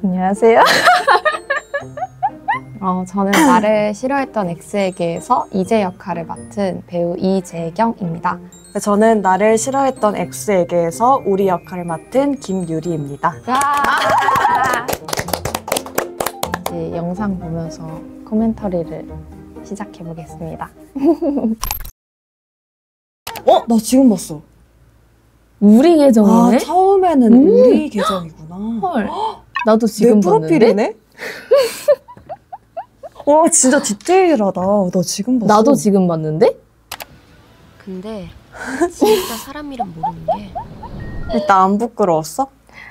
안녕하세요. 저는 나를 싫어했던 X에게서 이재 역할을 맡은 배우 이재경입니다. 저는 나를 싫어했던 X에게서 우리 역할을 맡은 김유리입니다. 이제 영상 보면서 코멘터리를 시작해 보겠습니다. 나 지금 봤어. 우리 계정이네? 처음에는 우리 계정이구나. 헐. 나도 지금 내 프로필이네? 와, 진짜 디테일하다. 나 지금 봤어. 나도 지금 봤는데? 근데 진짜 사람 이름 모르는 게 일단 안 부끄러웠어?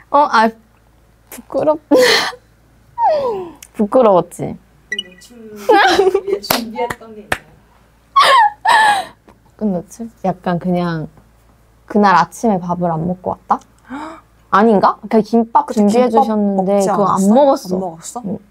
부끄러웠지. 위해 준비했던 게 있나요? 끝났지? 약간 그냥 그날 아침에 밥을 안 먹고 왔다? 아닌가? 그냥 김밥 준비해 주셨는데 그거 안 먹었어. 안 먹었어? 응.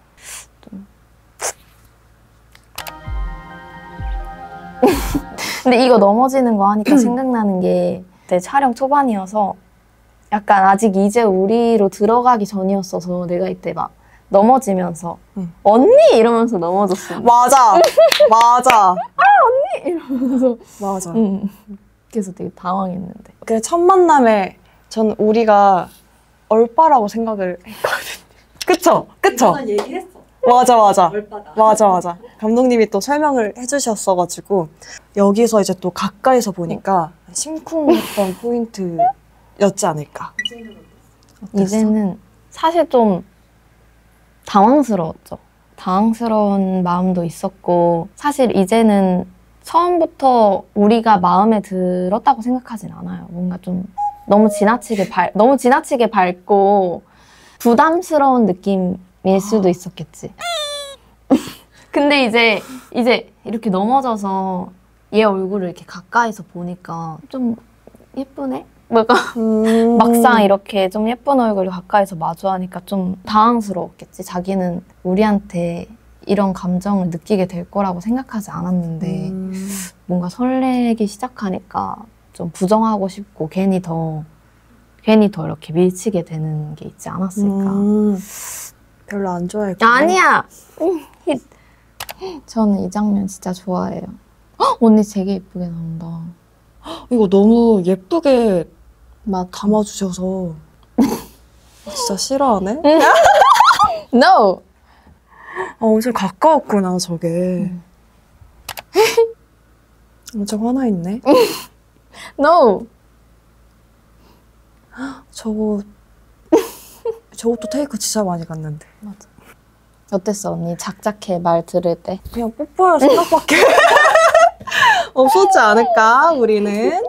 근데 이거 넘어지는 거 하니까 생각나는 게 그때 촬영 초반이어서 약간 아직 이제 우리로 들어가기 전이었어서 내가 이때 막 넘어지면서 언니! 이러면서 넘어졌어. 맞아! 맞아! 언니! 이러면서 맞아. 그래서 되게 당황했는데. 그 첫 만남에 전 우리가 얼빠라고 생각을 했거든요. 그쵸? 그쵸? 얘기했어. 맞아. 얼빠다. 맞아. 감독님이 또 설명을 해주셨어가지고 여기서 이제 또 가까이서 보니까 심쿵했던 포인트였지 않을까. 이제는 사실 좀 당황스러웠죠. 당황스러운 마음도 있었고 사실 이제는 처음부터 우리가 마음에 들었다고 생각하진 않아요. 뭔가 좀 너무 지나치게 밝고 부담스러운 느낌일 수도 있었겠지. 근데 이제 이렇게 넘어져서 얘 얼굴을 이렇게 가까이서 보니까 좀 예쁘네? 뭔가 막상 이렇게 좀 예쁜 얼굴을 가까이서 마주하니까 좀 당황스러웠겠지. 자기는 우리한테 이런 감정을 느끼게 될 거라고 생각하지 않았는데 뭔가 설레기 시작하니까 좀 부정하고 싶고 괜히 더 이렇게 밀치게 되는 게 있지 않았을까. 별로 안 좋아했구나. 아니야! 저는 이 장면 진짜 좋아해요. 언니 되게 예쁘게 나온다. 이거 너무 예쁘게 맞아. 담아주셔서 진짜 싫어하네? No! 엄청 가까웠구나, 저게. 엄청 화나 있네. No! 저것도 테이크 진짜 많이 갔는데. 맞아. 어땠어, 언니? 작작해 말 들을 때? 그냥 뽀뽀할 생각밖에 없었지 않을까, 우리는?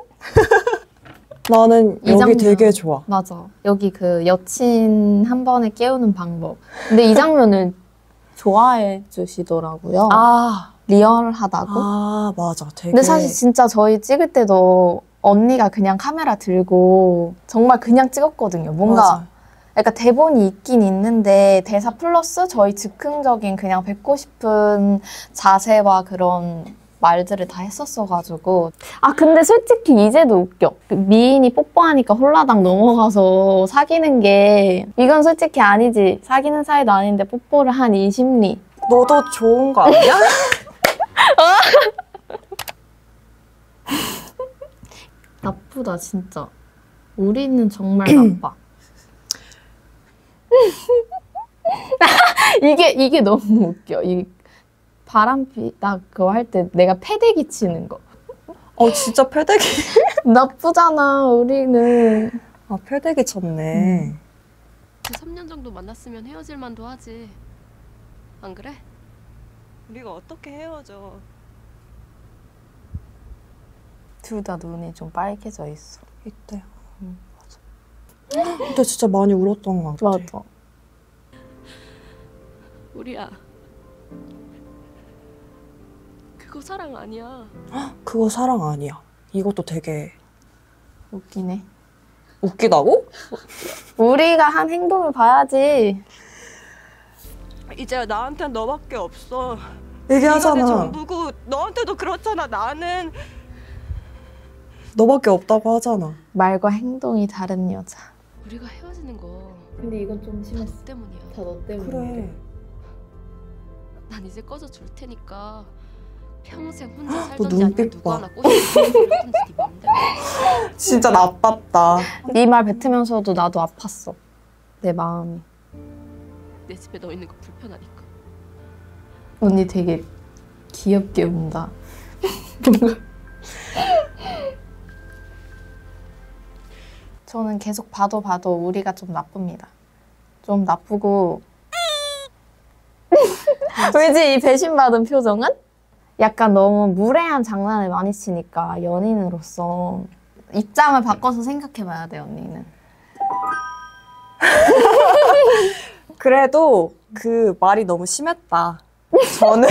나는 여기 장면. 되게 좋아. 맞아. 여기 그 여친 한 번에 깨우는 방법. 근데 이 장면을 좋아해 주시더라고요. 리얼하다고? 맞아. 되게. 근데 사실 진짜 저희 찍을 때도 언니가 그냥 카메라 들고 정말 그냥 찍었거든요. 뭔가 맞아. 약간 대본이 있긴 있는데 대사 플러스 저희 즉흥적인 그냥 뵙고 싶은 자세와 그런 말들을 다 했었어가지고. 근데 솔직히 이제도 웃겨. 미인이 뽀뽀하니까 홀라당 넘어가서 사귀는 게 이건 솔직히 아니지. 사귀는 사이도 아닌데 뽀뽀를 한 이 심리. 너도 좋은 거 아니야? 나쁘다 진짜. 우리는 정말 나빠. 이게 너무 웃겨. 이 바람피 나 그거 할 때 내가 패대기 치는 거. 진짜 패대기. 나쁘잖아 우리는. 패대기 쳤네. 3년 정도 만났으면 헤어질 만도 하지. 안 그래? 우리가 어떻게 헤어져? 둘 다 눈이 좀 빨개져 있어. 이때. 맞아. 근데 진짜 많이 울었던 것 같아. 맞아. 우리야. 그거 사랑 아니야. 그거 사랑 아니야. 이것도 되게 웃기네. 웃기다고? 우리가 한 행동을 봐야지. 이제 나한텐 너밖에 없어. 얘기하잖아. 네가 내 전부고 너한테도 그렇잖아. 나는 너밖에 없다고 하잖아. 말과 행동이 다른 여자. 우리가 헤어지는 거 근데 이건 좀 다 너 때문이야. 다 너 때문에. 그래. 난 이제 꺼져 줄 테니까 평생 혼자 너 살던지 아니면 눈빛 누구 봐. 하나 꼬시든지 네 맘대로. 진짜 나빴다. 네 말 뱉으면서도 나도 아팠어. 내 마음이. 내 집에 너 있는 거 불편하니까. 언니 되게 귀엽게 운다. 저는 계속 봐도 우리가 좀 나쁩니다. 좀 나쁘고 왜지 이 배신받은 표정은? 약간 너무 무례한 장난을 많이 치니까 연인으로서 입장을 바꿔서 생각해봐야 돼 언니는. 그래도 그 말이 너무 심했다. 저는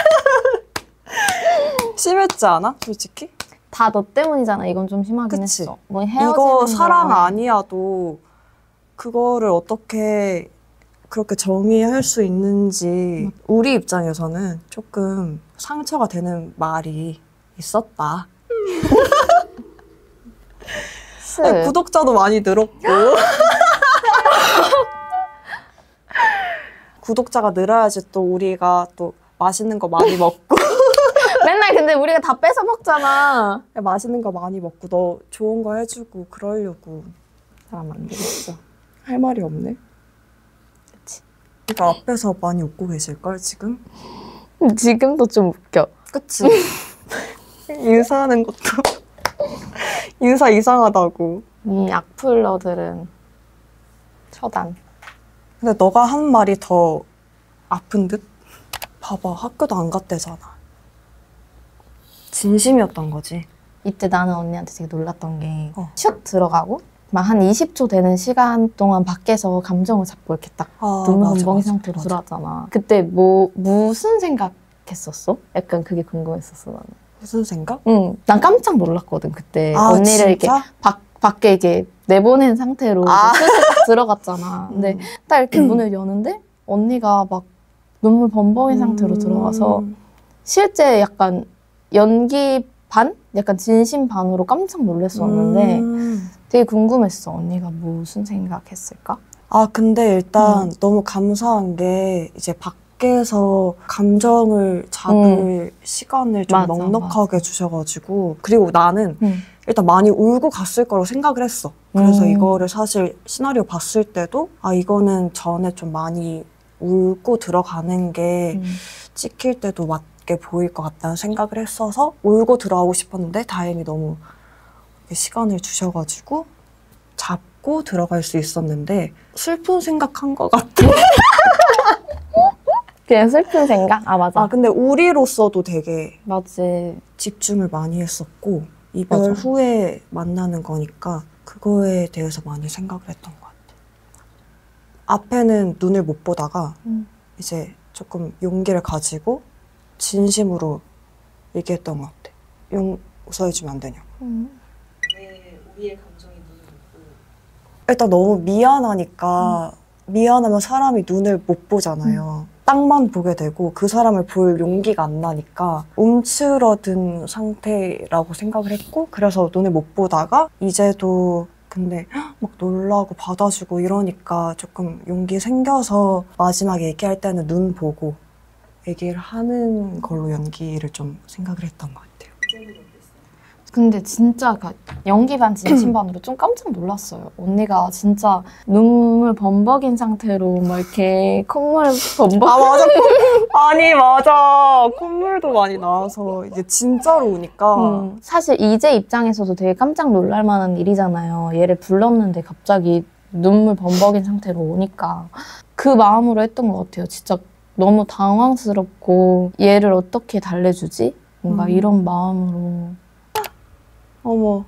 심했지 않아? 솔직히? 다 너 때문이잖아. 이건 좀 심하긴 그치? 했어. 뭐 헤어지는 이거 사랑 거랑 아니야도 그거를 어떻게 그렇게 정의할 수 있는지 우리 입장에서는 조금 상처가 되는 말이 있었다. 아니, 구독자도 많이 늘었고 구독자가 늘어야지 또 우리가 또 맛있는 거 많이 먹고 맨날 근데 우리가 다 뺏어 먹잖아. 맛있는 거 많이 먹고 너 좋은 거 해주고 그러려고 사람 안 되겠어. 할 말이 없네. 그치. 그러니까 앞에서 많이 웃고 계실걸 지금? 지금도 좀 웃겨. 그치? 인사하는 것도 인사 이상하다고. 이 악플러들은 처단. 근데 너가 한 말이 더 아픈 듯? 봐봐, 학교도 안 갔대잖아. 진심이었던 거지. 이때 나는 언니한테 되게 놀랐던 게 어. 슛 들어가고 막 한 20초 되는 시간 동안 밖에서 감정을 잡고 이렇게 딱 눈물 범벅이 상태로 들어왔잖아. 그때 무슨 생각했었어? 약간 그게 궁금했었어 나는. 무슨 생각? 응, 난 깜짝 놀랐거든 그때. 아, 언니를 진짜? 이렇게 밖에 이렇게 내보낸 상태로 슬슬 딱 들어갔잖아. 근데 딱 이렇게 문을 여는데 언니가 막 눈물 범벅인 상태로 들어가서 실제 약간 연기 반? 약간 진심 반으로 깜짝 놀랐었는데 되게 궁금했어. 언니가 무슨 생각했을까? 아, 근데 일단 너무 감사한 게 이제 밖에서 감정을 잡을 시간을 좀 맞아, 넉넉하게 주셔가지고 그리고 나는 응. 일단 많이 울고 갔을 거라고 생각을 했어. 그래서 음. 이거를 사실 시나리오 봤을 때도 아 이거는 전에 좀 많이 울고 들어가는 게 찍힐 때도 맞게 보일 것 같다는 생각을 했어서 울고 들어가고 싶었는데 다행히 너무 시간을 주셔가지고 잡고 들어갈 수 있었는데 슬픈 생각한 것 같아. 그냥 슬픈 생각? 아 맞아. 아 근데 우리로서도 되게 맞지. 집중을 많이 했었고 이별 맞아. 후에 만나는 거니까 그거에 대해서 많이 생각을 했던 것 같아. 앞에는 눈을 못 보다가 이제 조금 용기를 가지고 진심으로 얘기했던 것 같아. 웃어해주면 안 되냐고. 왜 우리의 감정이 눈을 못 보고 일단 너무 미안하니까 미안하면 사람이 눈을 못 보잖아요. 땅만 보게 되고 그 사람을 볼 용기가 안 나니까 움츠러든 상태라고 생각을 했고 그래서 눈을 못 보다가 이제도 근데 막 놀라고 받아주고 이러니까 조금 용기 생겨서 마지막에 얘기할 때는 눈 보고 얘기를 하는 걸로 연기를 좀 생각을 했던 것 같아요. 근데 진짜 연기 반 진심 반으로 좀 깜짝 놀랐어요. 언니가 진짜 눈물 범벅인 상태로 막 이렇게 콧물 범벅. 아 맞아. 아니 맞아. 콧물도 많이 나와서 이제 진짜로 우니까 사실 이제 입장에서도 되게 깜짝 놀랄 만한 일이잖아요. 얘를 불렀는데 갑자기 눈물 범벅인 상태로 오니까 그 마음으로 했던 것 같아요. 진짜 너무 당황스럽고 얘를 어떻게 달래주지? 뭔가 이런 마음으로. 어머.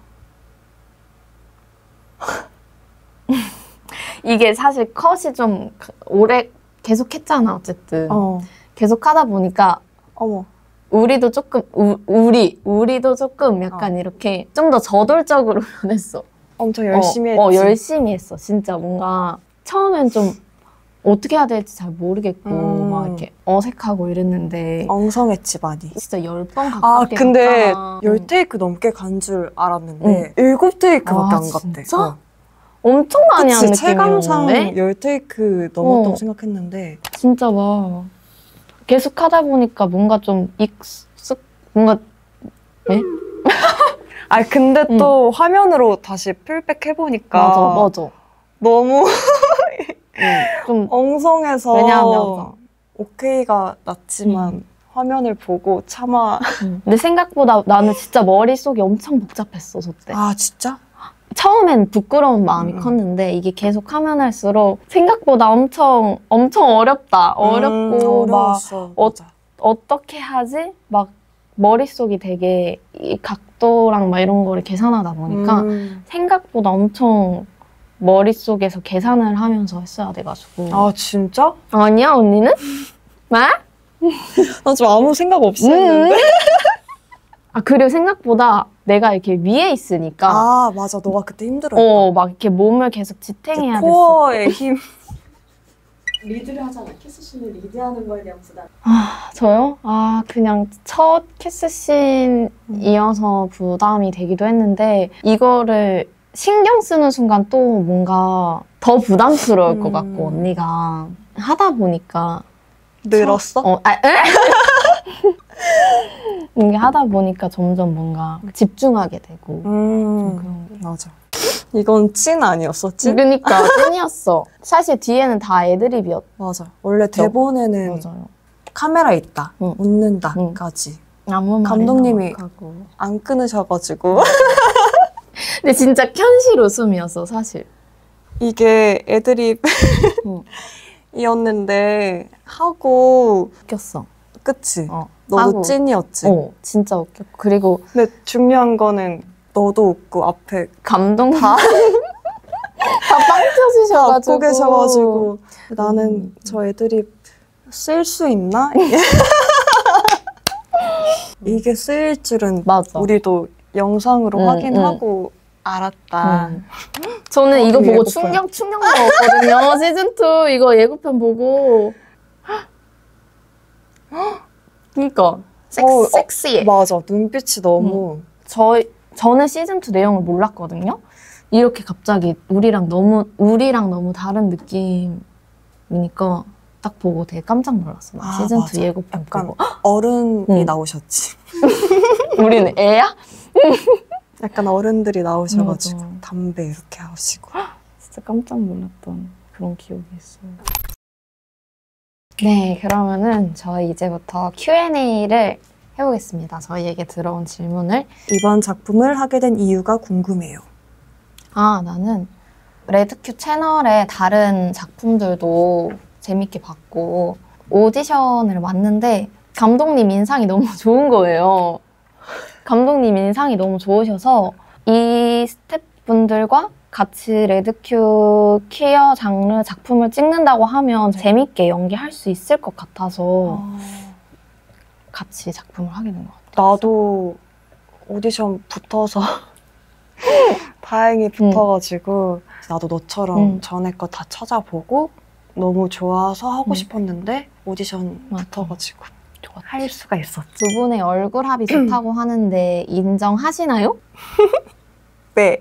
이게 사실 컷이 좀 오래 계속 했잖아, 어쨌든. 계속 하다 보니까 어머. 우리도 조금, 우리도 조금 약간 이렇게 좀 더 저돌적으로 변했어. 엄청 열심히 했지. 열심히 했어. 진짜 뭔가 처음엔 좀 어떻게 해야 될지 잘 모르겠고 막 이렇게 어색하고 이랬는데 엉성했지 많이. 진짜 10번 아 가깝게 근데 갔잖아. 10테이크 넘게 간 줄 알았는데 7테이크밖에 안 갔대. 진짜? 엄청 많이 한 그치, 체감상 느낌이었는데 10테이크 넘었다고 어. 생각했는데 진짜 막 계속 하다 보니까 뭔가 좀 뭔가 아 근데 또 화면으로 다시 풀백 해보니까 맞아. 너무 좀 엉성해서 왜냐하면 오케이가 낫지만 화면을 보고 차마 근데 생각보다 나는 진짜 머릿속이 엄청 복잡했어, 저때. 아 진짜? 처음엔 부끄러운 마음이 컸는데 이게 계속 하면 할수록 생각보다 엄청 어렵다. 어렵고 막 어려웠어. 맞아. 어떻게 하지? 막 머릿속이 되게 이 각도랑 막 이런 거를 계산하다 보니까 생각보다 엄청 머릿속에서 계산을 하면서 했어야 돼가지고. 아 진짜? 아니야, 언니는? 뭐? 나 좀 아무 생각 없이 했는데 아, 그리고 생각보다 내가 이렇게 위에 있으니까 아 맞아 너가 그때 힘들었다 막 이렇게 몸을 계속 지탱해야 됐어. 코어의 힘 리드를 하잖아. 키스씬을 리드하는 거에 대한 부담. 아, 저요? 아, 그냥 첫 키스씬이어서 부담이 되기도 했는데 이거를 신경 쓰는 순간 또 뭔가 더 부담스러울 것 같고 언니가 하다 보니까 늘었어? 이게 하다 보니까 점점 뭔가 집중하게 되고 좀 그런 게. 맞아 이건 찐 아니었어 찐? 그러니까 찐이었어. 사실 뒤에는 다 애드립이었. 맞아 원래 대본에는 맞아요. 카메라 있다 응. 웃는다까지 아무 말이나 감독님이 막 하고. 안 끊으셔가지고 근데 진짜 현실 웃음이었어 사실. 이게 애드립이었는데 하고 웃겼어. 그치? 어. 너도 하고. 찐이었지? 진짜 웃겼고 그리고 근데 중요한 거는 너도 웃고 앞에 감동 다 빵 터지셔가지고 웃고 계셔가지고 나는 저 애드립 쓸 수 있나? 이게 쓰일 줄은 맞아. 우리도 영상으로 확인하고 알았다. 저는 이거 보고 예고편. 충격 먹었거든요. 시즌2 이거 예고편 보고 그니까 섹시해. 맞아. 눈빛이 너무 저는 시즌2 내용을 몰랐거든요. 이렇게 갑자기 우리랑 너무 다른 느낌이니까 딱 보고 되게 깜짝 놀랐어. 나 시즌2 맞아. 예고편 약간 보고. 어른이 나오셨지. 우리는 애야? 약간 어른들이 나오셔가지고 맞아. 담배 이렇게 하시고. 진짜 깜짝 놀랐던 그런 기억이 있어요. 네, 그러면은 저희 이제부터 Q&A를 해보겠습니다. 저희에게 들어온 질문을. 이번 작품을 하게 된 이유가 궁금해요. 나는 레드큐 채널의 다른 작품들도 재밌게 봤고 오디션을 왔는데 감독님 인상이 너무 좋은 거예요. 감독님 인상이 너무 좋으셔서 이 스태프분들과 같이 레드큐 퀴어 장르 작품을 찍는다고 하면 재밌게 연기할 수 있을 것 같아서 같이 작품을 하게 된 것 같아요. 나도 오디션 붙어서 다행히 붙어가지고 나도 너처럼 전에 거 다 찾아보고 너무 좋아서 하고 싶었는데 오디션 맞아. 붙어가지고 할 수가 있었지. 두 분의 얼굴 합이 좋다고 하는데 인정하시나요? 네.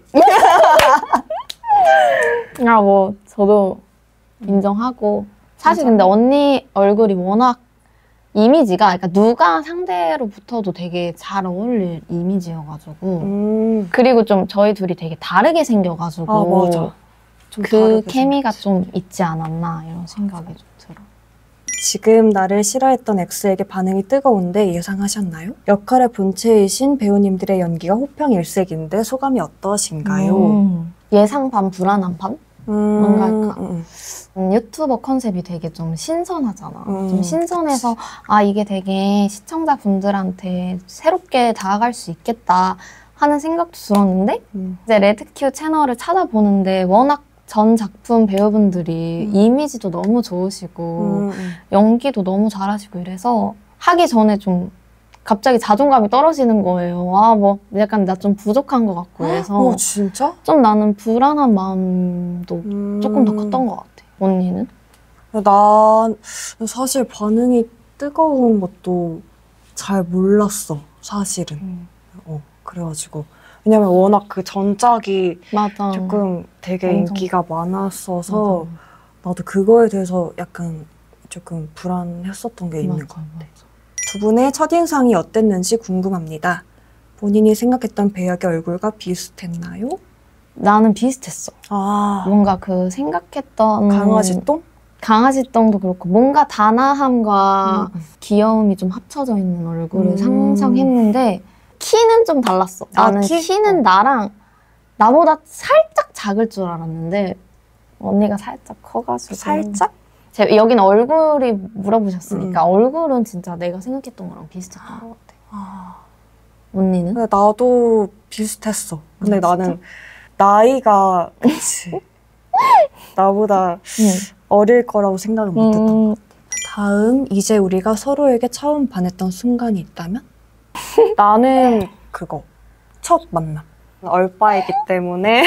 저도 인정하고 사실 근데 언니 얼굴이 워낙 이미지가 그러니까 누가 상대로 붙어도 되게 잘 어울릴 이미지여가지고 그리고 좀 저희 둘이 되게 다르게 생겨가지고 맞아. 좀 그 다르게 케미가 생겼지. 좀 있지 않았나 이런 생각이 좀 들어. 지금 나를 싫어했던 X에게 반응이 뜨거운데 예상하셨나요? 역할의 본체이신 배우님들의 연기가 호평일색인데 소감이 어떠신가요? 예상 반 불안한 반? 뭔가 유튜버 컨셉이 되게 좀 신선하잖아. 좀 신선해서 이게 되게 시청자분들한테 새롭게 다가갈 수 있겠다 하는 생각도 들었는데 이제 레드큐 채널을 찾아보는데 워낙 전 작품 배우분들이 이미지도 너무 좋으시고 연기도 너무 잘하시고 이래서 하기 전에 좀 갑자기 자존감이 떨어지는 거예요. 약간 나 좀 부족한 것 같고 그래서 진짜? 좀 나는 불안한 마음도 조금 더 컸던 것 같아. 언니는? 난 사실 반응이 뜨거운 것도 잘 몰랐어, 사실은. 그래가지고 왜냐면 워낙 그 전작이 맞아. 조금 되게 엄청. 인기가 많았어서 맞아. 나도 그거에 대해서 약간 조금 불안했었던 게 있는 것 같아. 맞아. 두 분의 첫인상이 어땠는지 궁금합니다. 본인이 생각했던 배역의 얼굴과 비슷했나요? 나는 비슷했어. 아, 뭔가 그 생각했던 강아지 똥? 강아지 똥도 그렇고 뭔가 단아함과 음. 귀여움이 좀 합쳐져 있는 얼굴을 음. 상상했는데 키는 좀 달랐어. 아, 나는 키? 키는 나보다 살짝 작을 줄 알았는데 언니가 살짝 커가지고 살짝? 여긴 얼굴이 물어보셨으니까 얼굴은 진짜 내가 생각했던 거랑 비슷했던 것 같아. 아, 언니는? 근데 나도 비슷했어. 근데 진짜? 나는 나이가 그치. 나보다 응. 어릴 거라고 생각은 못했던 것 같아. 다음, 이제 우리가 서로에게 처음 반했던 순간이 있다면? 나는 그거. 첫 만남. 얼빠이기 때문에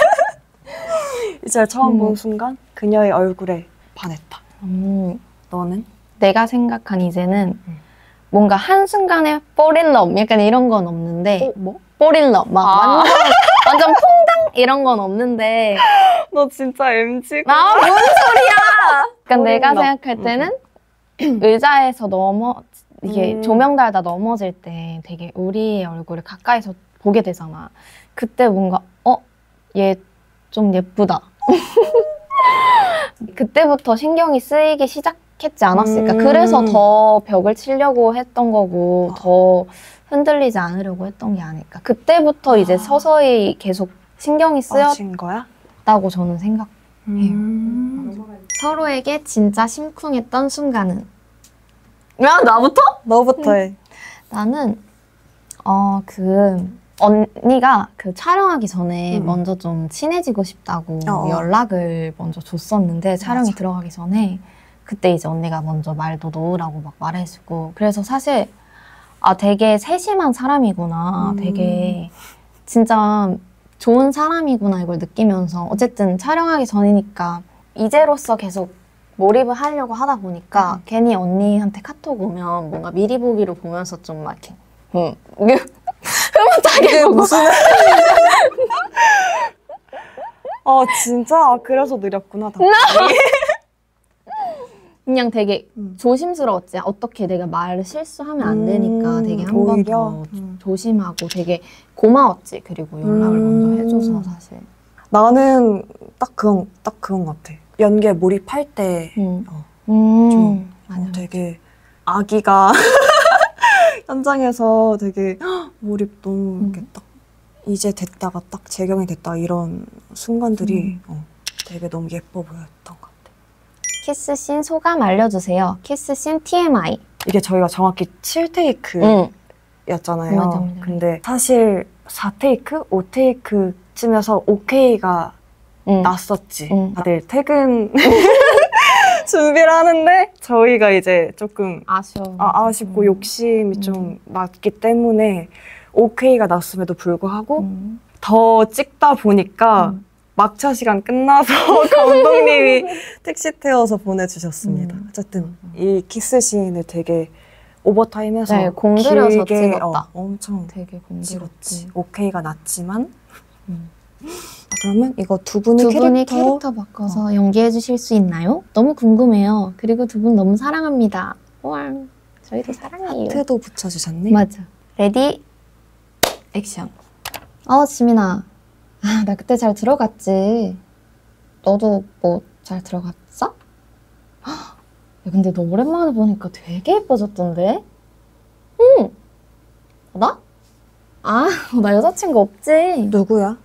이제 처음 본 순간 그녀의 얼굴에 반했다. 너는? 내가 생각한 이제는 뭔가 한순간에 fall in love 약간 이런 건 없는데 뭐? fall in love 막 완전 퐁당 이런 건 없는데 너 진짜 MG. 아, 뭔 소리야! 그러니까 fall in 내가 love. 생각할 때는 의자에서 이게 음. 조명 달다 넘어질 때 되게 우리의 얼굴을 가까이서 보게 되잖아. 그때 뭔가 얘 좀 예쁘다. 그때부터 신경이 쓰이기 시작했지 않았을까. 그래서 더 벽을 치려고 했던 거고 더 흔들리지 않으려고 했던 게 아닐까. 그때부터 이제 서서히 계속 신경이 빠진 거야? 쓰였다고 저는 생각. 음. 서로에게 진짜 심쿵했던 순간은? 야, 나부터? 너부터 해. 나는 언니가 그 촬영하기 전에 먼저 좀 친해지고 싶다고 연락을 먼저 줬었는데 촬영에 들어가기 전에 그때 이제 언니가 먼저 말도 놓으라고 막 말해주고 그래서 사실 되게 세심한 사람이구나 되게 진짜 좋은 사람이구나 이걸 느끼면서 어쨌든 촬영하기 전이니까 이제로서 계속 몰입을 하려고 하다 보니까 괜히 언니한테 카톡 오면 뭔가 미리 보기로 보면서 좀 막 이렇게 흐뭇하게 이게 보고 무슨 진짜? 그래서 느렸구나 답변이. 그냥 되게 조심스러웠지. 어떻게 내가 말을 실수하면 안 되니까 되게 한 번 오히려? 더 조심하고 되게 고마웠지. 그리고 연락을 먼저 해줘서 사실. 나는 딱 그건 같아. 연기에 몰입할 때 좀 맞아. 되게 아기가 현장에서 되게 몰입 너무 이렇게 딱 이제 됐다가 딱 재경이 됐다 이런 순간들이 되게 너무 예뻐 보였던 것 같아. 키스씬 소감 알려주세요. 키스씬 TMI. 이게 저희가 정확히 7테이크였잖아요. 맞아. 근데 사실 4테이크, 5테이크쯤에서 오케이가 났었지. 다들 퇴근 준비를 하는데 저희가 이제 조금 아쉽고 욕심이 좀 났기 때문에 오케이가 났음에도 불구하고 더 찍다 보니까 막차 시간 끝나서 감독님이 택시 태워서 보내주셨습니다. 어쨌든 이 키스 씬을 되게 오버타임해서 네, 공들여서 길게, 찍었다. 엄청 되게 찍었지. 공들였지. 오케이가 났지만 그러면 이거 두 분의 두 분이 캐릭터 캐릭터 바꿔서 연기해 주실 수 있나요? 너무 궁금해요. 그리고 두 분 너무 사랑합니다. 와, 저희도 사랑해요. 하트도 붙여주셨네. 맞아. 레디 액션. 지민아. 나 그때 잘 들어갔지. 너도 뭐 잘 들어갔어? 야, 근데 너 오랜만에 보니까 되게 예뻐졌던데? 응. 나? 나 여자친구 없지. 누구야?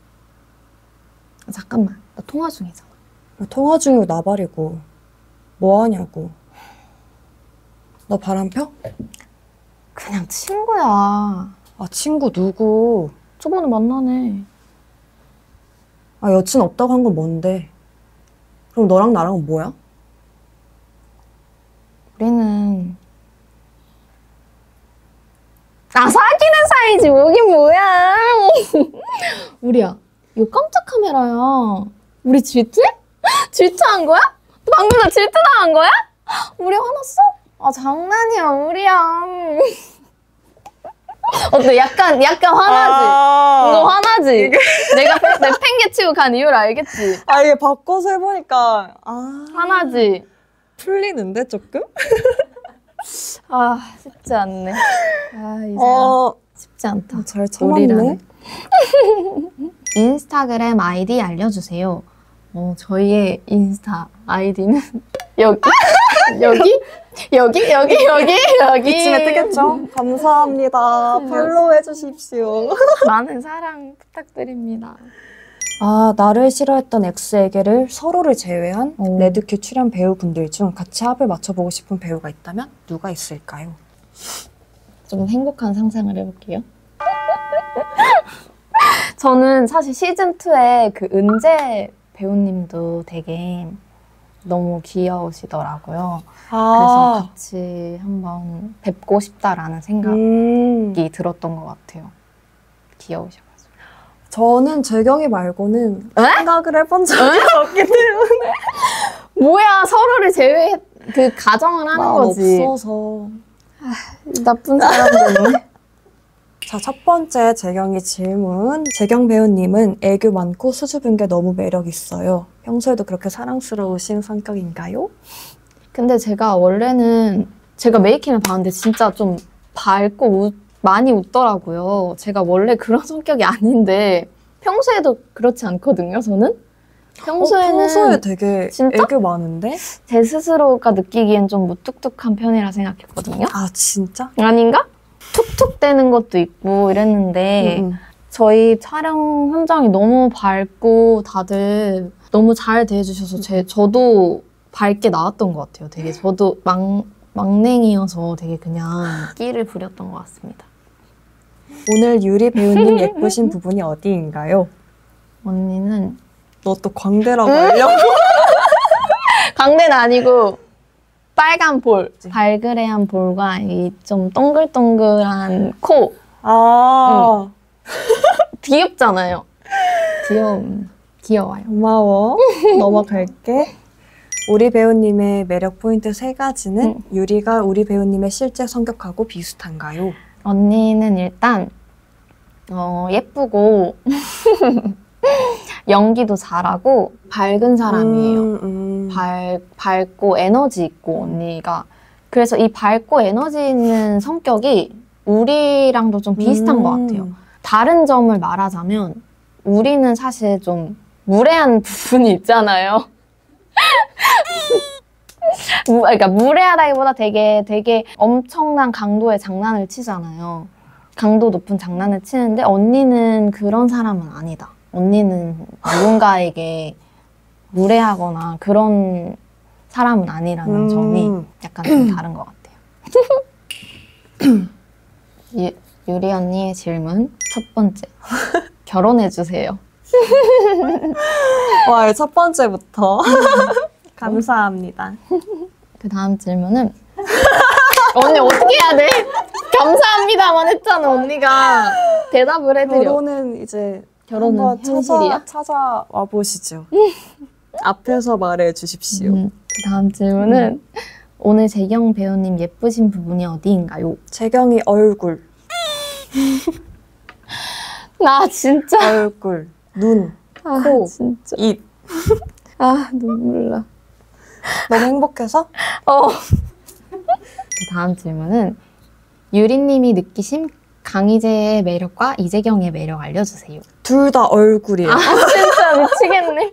잠깐만. 나 통화 중이잖아. 통화 중이고 나발이고 뭐 하냐고. 너 바람 펴? 그냥 친구야. 친구 누구? 저번에 만나네. 여친 없다고 한 건 뭔데? 그럼 너랑 나랑은 뭐야? 우리는 사귀는 사이지 뭐긴 뭐야. 우리야, 이거 깜짝 카메라야. 우리 질투해? 질투한 거야? 방금 나 질투당한 거야? 우리 화났어? 장난이야, 우리야. 어때? 약간 화나지? 이거 화나지? 내가 팽개치고 간 이유를 알겠지? 이게 바꿔서 해보니까 화나지? 풀리는데 조금? 쉽지 않네. 이 사람 쉽지 않다. 잘 참았네. 인스타그램 아이디 알려주세요. 저희의 인스타 아이디는 여기? 이쯤에 뜨겠죠? 감사합니다. 팔로우 해주십시오. 많은 사랑 부탁드립니다. 나를 싫어했던 X에게를 서로를 제외한 오. 레드큐 출연 배우분들 중 같이 합을 맞춰보고 싶은 배우가 있다면 누가 있을까요? 좀 행복한 상상을 해볼게요. 저는 사실 시즌2에 그 은재 배우님도 되게 너무 귀여우시더라고요. 그래서 같이 한번 뵙고 싶다라는 생각이 들었던 것 같아요. 귀여우셔가지고. 저는 재경이 말고는 생각을 해본 적이 없기 때문에 뭐야, 서로를 그 가정을 하는 마음 거지. 없어서. 나쁜 사람들은. 자, 첫 번째 재경이 질문. 재경 배우님은 애교 많고 수줍은 게 너무 매력 있어요. 평소에도 그렇게 사랑스러우신 성격인가요? 근데 제가 원래는 제가 메이킹을 봤는데 진짜 좀 밝고 많이 웃더라고요. 제가 원래 그런 성격이 아닌데 평소에도 그렇지 않거든요, 저는. 평소에 되게 진짜? 애교 많은데? 제 스스로가 느끼기엔 좀 무뚝뚝한 편이라 생각했거든요. 진짜? 아닌가? 툭툭 대는 것도 있고 이랬는데 저희 촬영 현장이 너무 밝고 다들 너무 잘 대해주셔서 저도 밝게 나왔던 것 같아요. 되게 저도 막냉이여서 되게 그냥 끼를 부렸던 것 같습니다. 오늘 유리 배우님 예쁘신 부분이 어디인가요? 언니는 너 또 광대라고 하려고? 광대는 아니고 빨간 볼, 발그레한 볼과 이 좀 동글동글한 코. 귀엽잖아요. 귀여워요. 고마워. 넘어갈게. 우리 배우님의 매력 포인트 3가지는 유리가 우리 배우님의 실제 성격하고 비슷한가요? 언니는 일단 예쁘고 연기도 잘하고 밝은 사람이에요. 밝고 에너지 있고 언니가. 그래서 이 밝고 에너지 있는 성격이 우리랑도 좀 비슷한 것 같아요. 다른 점을 말하자면 우리는 사실 좀 무례한 부분이 있잖아요. 그러니까 무례하다기보다 되게 엄청난 강도의 장난을 치잖아요. 강도 높은 장난을 치는데 언니는 그런 사람은 아니다. 언니는 누군가에게 무례하거나 그런 사람은 아니라는 점이 약간 좀 다른 것 같아요. 유리 언니의 질문 첫 번째. 결혼해주세요. 와, 첫 번째부터. 감사합니다. 그 다음 질문은 언니 어떻게 해야 돼? 감사합니다만 했잖아. 언니가 대답을 해드려. 결혼은 이제 결혼은 한번 현실이야? 찾아와 보시죠. 앞에서 말해 주십시오. 그 다음 질문은 오늘 재경 배우님 예쁘신 부분이 어디인가요? 재경이 얼굴. 나 진짜 얼굴, 눈, 코, 진짜 입. 눈물 나. 너무 행복해서? 그 다음 질문은 유리님이 느끼신 강희재의 매력과 이재경의 매력 알려주세요. 둘 다 얼굴이에요. 진짜 미치겠네.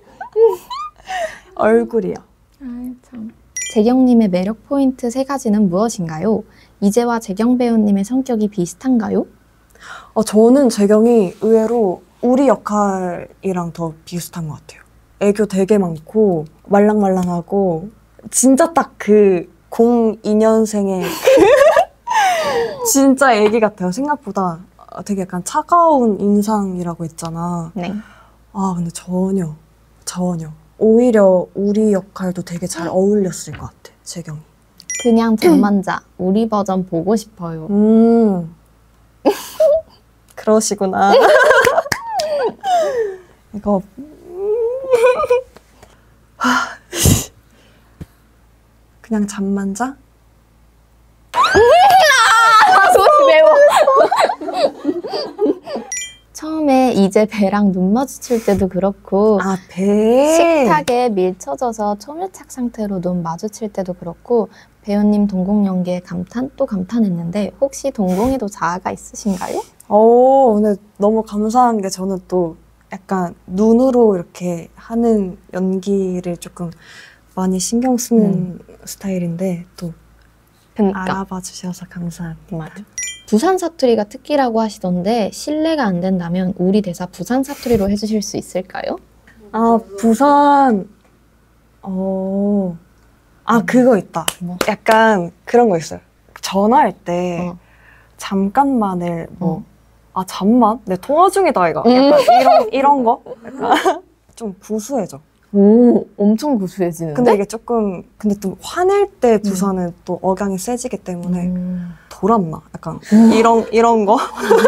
얼굴이요. 참. 재경님의 매력 포인트 3가지는 무엇인가요? 이재와 재경 배우님의 성격이 비슷한가요? 저는 재경이 의외로 우리 역할이랑 더 비슷한 것 같아요. 애교 되게 많고 말랑말랑하고 진짜 딱 그 02년생의 진짜 애기 같아요. 생각보다 되게 약간 차가운 인상이라고 했잖아. 네. 근데 전혀. 오히려 우리 역할도 되게 잘 어울렸을 것 같아, 재경이. 그냥 잠만 자. 우리 버전 보고 싶어요. 그러시구나. 이거 그냥 잠만 자? 손이 매워. 이제 배랑 눈 마주칠 때도 그렇고 아, 배. 식탁에 밀쳐져서 초밀착 상태로 눈 마주칠 때도 그렇고 배우님 동공 연기에 감탄 또 감탄했는데 혹시 동공에도 자아가 있으신가요? 근데 너무 감사한 게 저는 또 약간 눈으로 이렇게 하는 연기를 조금 많이 신경 쓰는 스타일인데 또 그러니까 알아봐 주셔서 감사합니다. 맞아. 부산 사투리가 특기라고 하시던데 실례가 안 된다면 우리 대사 부산 사투리로 해주실 수 있을까요? 아, 부산. 그거 있다. 뭐? 약간 그런 거 있어요. 전화할 때 어. 잠깐만을 어. 잠만? 내 통화 중이다 이거. 약간 이런 거? 약간 좀 구수해져. 오, 엄청 구수해지는데? 근데 이게 조금 근데 또 화낼 때 부산은 또 억양이 세지기 때문에 돌았나? 약간 이런 거?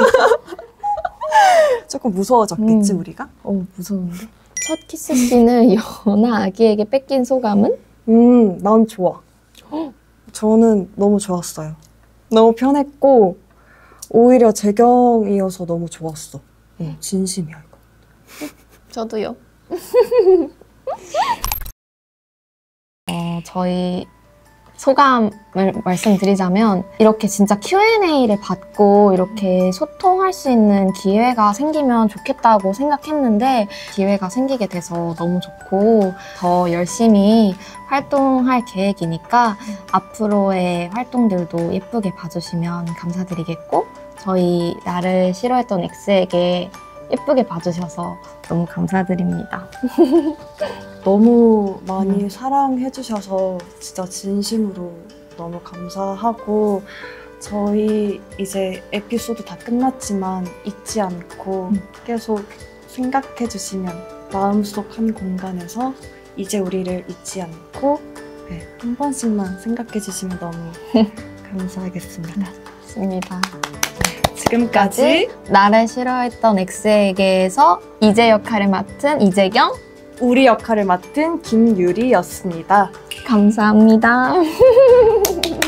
조금 무서워졌겠지 우리가? 무서운데? 첫 키스 씬을 연하 아기에게 뺏긴 소감은? 난 좋아. 저는 너무 좋았어요. 너무 편했고 오히려 재경이어서 너무 좋았어. 진심이야 이거. 저도요. 저희 소감을 말씀드리자면 이렇게 진짜 Q&A를 받고 이렇게 소통할 수 있는 기회가 생기면 좋겠다고 생각했는데 기회가 생기게 돼서 너무 좋고 더 열심히 활동할 계획이니까 앞으로의 활동들도 예쁘게 봐주시면 감사드리겠고 저희 나를 싫어했던 X에게 예쁘게 봐주셔서 너무 감사드립니다. 너무 많이 사랑해 주셔서 진짜 진심으로 너무 감사하고 저희 이제 에피소드 다 끝났지만 잊지 않고 계속 생각해 주시면 마음속 한 공간에서 이제 우리를 잊지 않고 한 번씩만 생각해 주시면 너무 감사하겠습니다. 좋습니다. 지금까지 나를 싫어했던 X에게서 이제 역할을 맡은 이재경 우리 역할을 맡은 김유리였습니다. 감사합니다.